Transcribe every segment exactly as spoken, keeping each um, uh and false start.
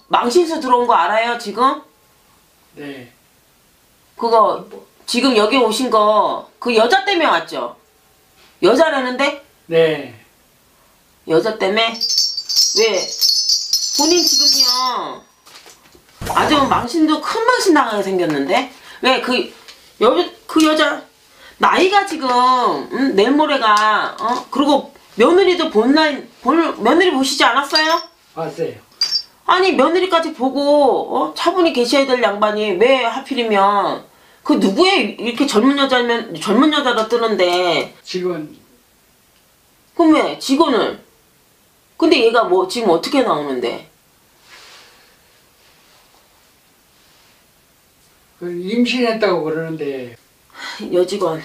망신수 들어온 거 알아요 지금? 네. 그거 지금 여기 오신 거 그 여자 때문에 왔죠? 여자라는데? 네. 여자 때문에? 왜? 본인 지금요 아주 망신도 큰 망신 당하게 생겼는데? 왜 그 여, 그 여자 나이가 지금 음, 내일 모레가 어? 그리고 며느리도 본 나이 본, 며느리 보시지 않았어요? 봤어요. 아니 며느리까지 보고 어? 차분히 계셔야 될 양반이 왜 하필이면 그 누구의 이렇게 젊은 여자면 젊은 여자가 뜨는데 직원. 그럼 왜 직원을 근데 얘가 뭐 지금 어떻게 나오는데 그 임신했다고 그러는데 여직원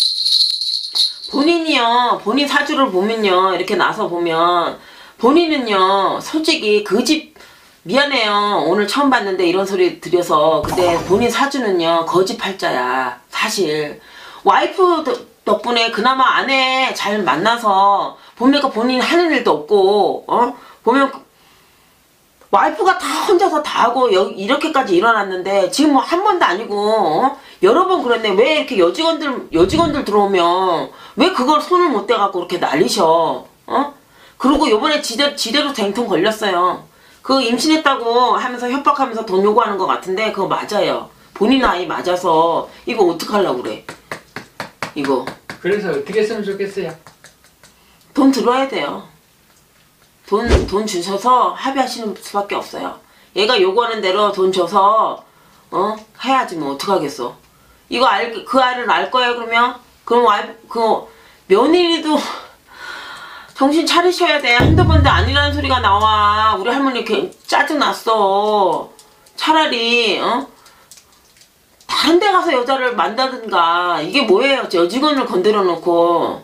본인이요 본인 사주를 보면요 이렇게 나서 보면 본인은요 솔직히 그 집 미안해요 오늘 처음 봤는데 이런 소리 드려서 근데 본인 사주는요 거짓팔자야 사실 와이프 덕분에 그나마 아내 잘 만나서 보니까 본인 하는 일도 없고 어 보면 와이프가 다 혼자서 다 하고 여기 이렇게까지 일어났는데 지금 뭐 한 번도 아니고 어? 여러 번 그랬네 왜 이렇게 여직원들 여직원들 들어오면 왜 그걸 손을 못 대갖고 그렇게 난리셔 어? 그리고 요번에 지대, 지대로 댕통 걸렸어요 그 임신했다고 하면서 협박하면서 돈 요구하는 것 같은데 그거 맞아요 본인 아이 맞아서 이거 어떡하려고 그래 이거 그래서 어떻게 했으면 좋겠어요? 돈 들어야 돼요 돈, 돈 주셔서 합의하시는 수밖에 없어요. 얘가 요구하는 대로 돈 줘서, 어? 해야지 뭐, 어떡하겠어. 이거 알, 그 아이를 알 거예요, 그러면? 그럼 와이프, 그, 며느리도 정신 차리셔야 돼. 한두 번도 아니라는 소리가 나와. 우리 할머니 이렇게 짜증났어. 차라리, 어? 다른 데 가서 여자를 만나든가. 이게 뭐예요? 여직원을 건드려 놓고.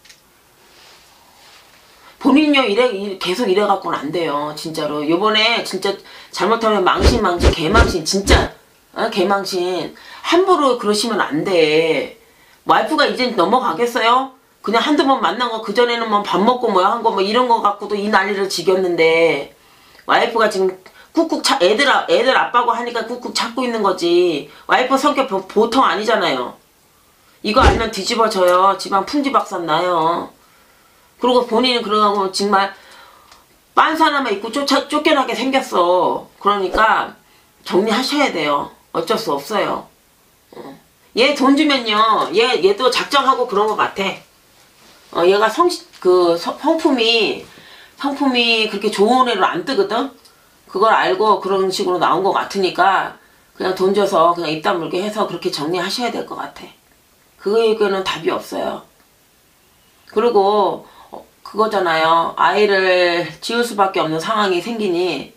본인요 이래 계속 이래 갖고는 안 돼요 진짜로 요번에 진짜 잘못하면 망신 망신 개망신 진짜 어? 개망신 함부로 그러시면 안 돼 와이프가 이제 넘어가겠어요? 그냥 한두 번 만난 거 그전에는 뭐 밥 먹고 뭐 한 거 뭐 이런 거 갖고도 이 난리를 지겼는데 와이프가 지금 꾹꾹 차 애들 애들 아빠고 하니까 꾹꾹 참고 있는 거지 와이프 성격 보, 보통 아니잖아요 이거 알면 뒤집어져요 집안 풍지박산 나요 그리고 본인은 그러고 정말 빤스 하나만 입고 쫓아, 쫓겨나게 생겼어. 그러니까 정리하셔야 돼요. 어쩔 수 없어요. 얘 돈 주면요. 얘, 얘도 작정하고 그런 것 같아. 어, 얘가 성, 그 성품이 성품이 그렇게 좋은 애로 안 뜨거든? 그걸 알고 그런 식으로 나온 것 같으니까 그냥 돈 줘서 그냥 입 다물게 해서 그렇게 정리하셔야 될 것 같아. 그거에는 답이 없어요. 그리고 그거잖아요. 아이를 지울 수밖에 없는 상황이 생기니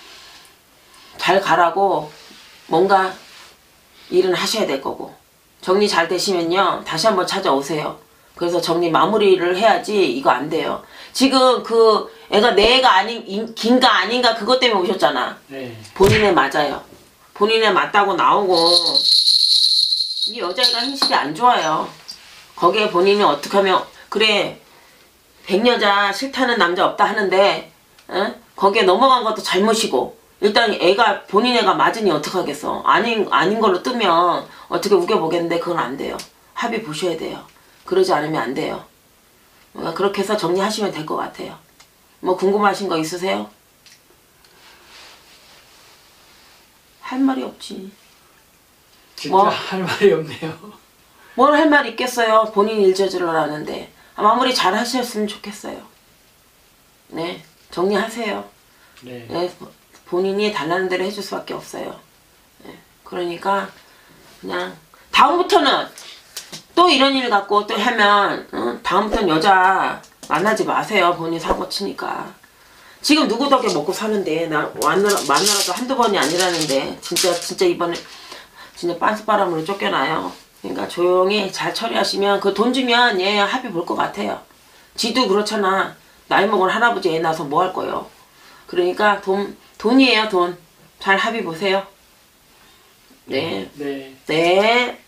잘 가라고 뭔가 일은 하셔야 될 거고 정리 잘 되시면요. 다시 한번 찾아오세요. 그래서 정리 마무리를 해야지 이거 안 돼요. 지금 그 애가 내 애가 아닌 긴가 아닌가 그것 때문에 오셨잖아. 네. 본인에 맞아요. 본인에 맞다고 나오고 이 여자애가 행실이 안 좋아요. 거기에 본인이 어떻게 하면 그래 백여자 싫다는 남자 없다 하는데 어? 거기에 넘어간 것도 잘못이고 일단 애가 본인 애가 맞으니 어떡하겠어. 아닌 아닌 걸로 뜨면 어떻게 우겨보겠는데 그건 안 돼요. 합의 보셔야 돼요. 그러지 않으면 안 돼요. 어, 그렇게 해서 정리하시면 될 것 같아요. 뭐 궁금하신 거 있으세요? 할 말이 없지. 진짜 뭐? 할 말이 없네요. 뭘 할 말 있겠어요. 본인 일저질러라는데 마무리 잘 하셨으면 좋겠어요. 네, 정리하세요. 네. 네, 본인이 달라는 대로 해줄 수밖에 없어요. 네, 그러니까 그냥 다음부터는 또 이런 일 갖고 또 하면 어? 다음부터는 여자 만나지 마세요. 본인 사고 치니까. 지금 누구 덕에 먹고 사는데 나 만나라, 만나라도 한두 번이 아니라는데 진짜 진짜 이번에 진짜 빤스바람으로 쫓겨나요. 그러니까 조용히 잘 처리하시면 그 돈 주면 얘 합의 볼 것 같아요. 지도 그렇잖아. 나이 먹은 할아버지 애 낳아서 뭐 할 거예요. 그러니까 돈, 돈이에요 돈. 잘 합의 보세요. 네. 네. 네.